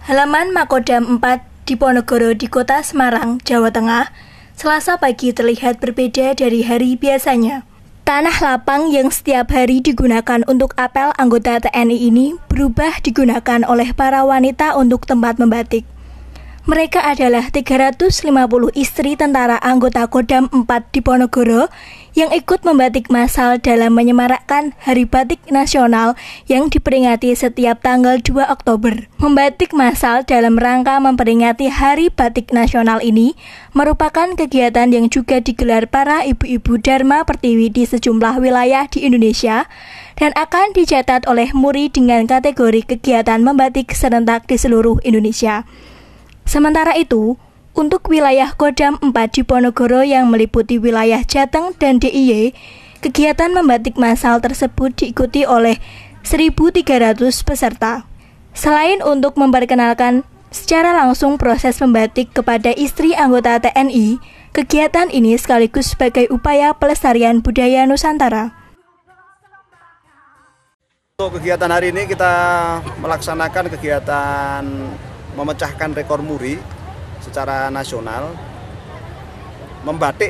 Halaman Makodam 4 Diponegoro di Kota Semarang, Jawa Tengah, Selasa pagi terlihat berbeda dari hari biasanya. Tanah lapang yang setiap hari digunakan untuk apel anggota TNI ini berubah digunakan oleh para wanita untuk tempat membatik. Mereka adalah 350 istri tentara anggota Kodam 4 Diponegoro yang ikut membatik massal dalam menyemarakkan Hari Batik Nasional yang diperingati setiap tanggal 2 Oktober. Membatik massal dalam rangka memperingati Hari Batik Nasional ini merupakan kegiatan yang juga digelar para ibu-ibu Dharma Pertiwi di sejumlah wilayah di Indonesia dan akan dicatat oleh MURI dengan kategori kegiatan membatik serentak di seluruh Indonesia. Sementara itu, untuk wilayah Kodam 4 Diponegoro yang meliputi wilayah Jateng dan DIY, kegiatan membatik massal tersebut diikuti oleh 1.300 peserta. Selain untuk memperkenalkan secara langsung proses membatik kepada istri anggota TNI, kegiatan ini sekaligus sebagai upaya pelestarian budaya Nusantara. Untuk kegiatan hari ini kita melaksanakan kegiatan memecahkan rekor MURI secara nasional, membatik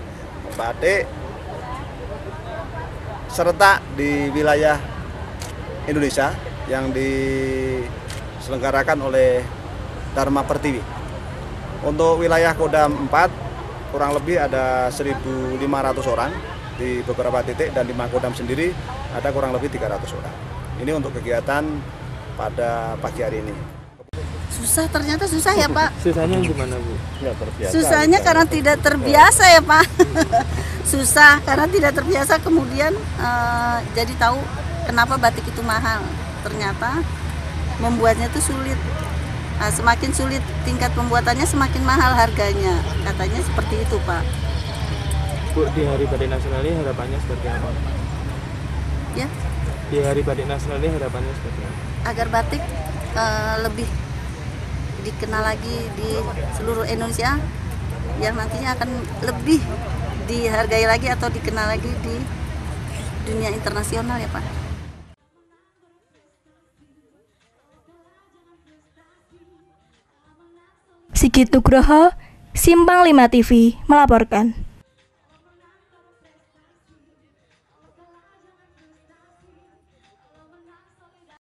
serentak di wilayah Indonesia yang diselenggarakan oleh Dharma Pertiwi. Untuk wilayah Kodam 4 kurang lebih ada 1.500 orang di beberapa titik dan di Makodam sendiri ada kurang lebih 300 orang. Ini untuk kegiatan pada pagi hari ini. Ternyata susah ya Pak. Susahnya gimana Bu? Susahnya karena tidak terbiasa ya Pak. Susah karena tidak terbiasa, kemudian jadi tahu kenapa batik itu mahal. Ternyata membuatnya itu sulit. Semakin sulit tingkat pembuatannya semakin mahal harganya. Katanya seperti itu Pak. Bu, di Hari Batik Nasional ini harapannya seperti apa? Ya? Di Hari Batik Nasional ini harapannya seperti apa? Agar batik lebih dikenal lagi di seluruh Indonesia, yang nantinya akan lebih dihargai lagi atau dikenal lagi di dunia internasional ya Pak. Sigit Nugroho, Simpang 5 TV melaporkan.